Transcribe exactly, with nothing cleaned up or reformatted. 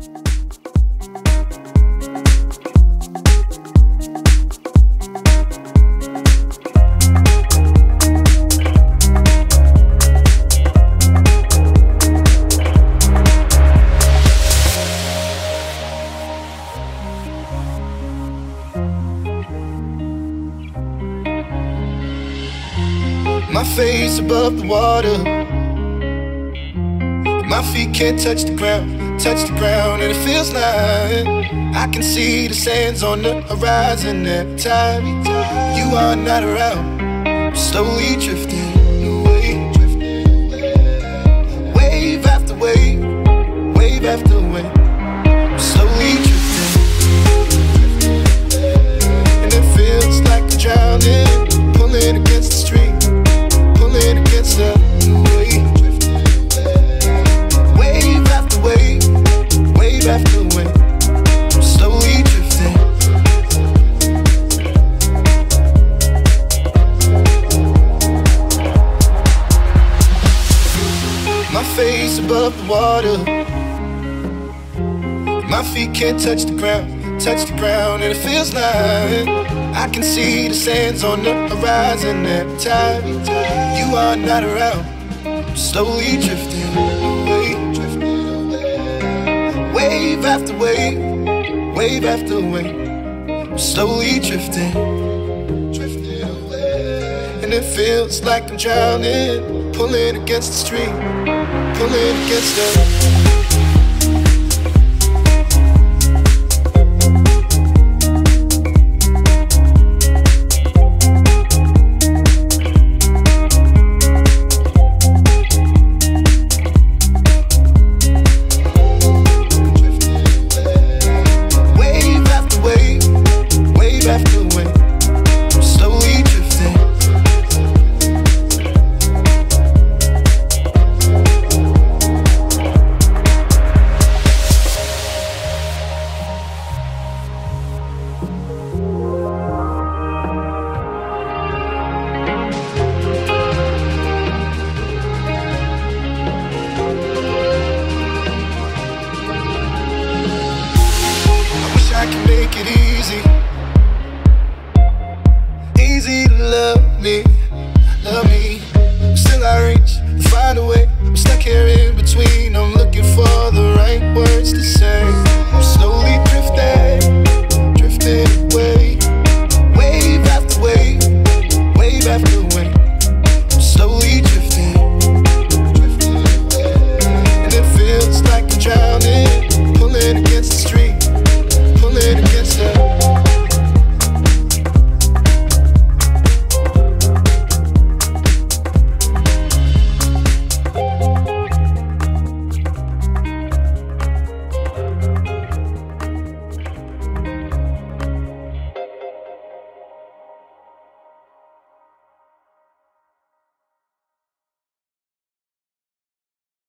My face above the water, my feet can't touch the ground, touch the ground, and it feels like I can see the sands on the horizon every time you are not around. I'm slowly drifting away, wave after wave, wave after wave. I'm slowly drifting, and it feels like I'm drowning, pulling against the stream, pulling against the wave. Wave after wave, wave after wave. I'm slowly drifting. My face above the water, my feet can't touch the ground, touch the ground, and it feels like I can see the sands on the horizon every time you are not around. I'm slowly drifting away, wave after wave, wave after wave. I'm slowly drifting, and it feels like I'm drowning, pulling against the stream, pulling against the I can make it easy.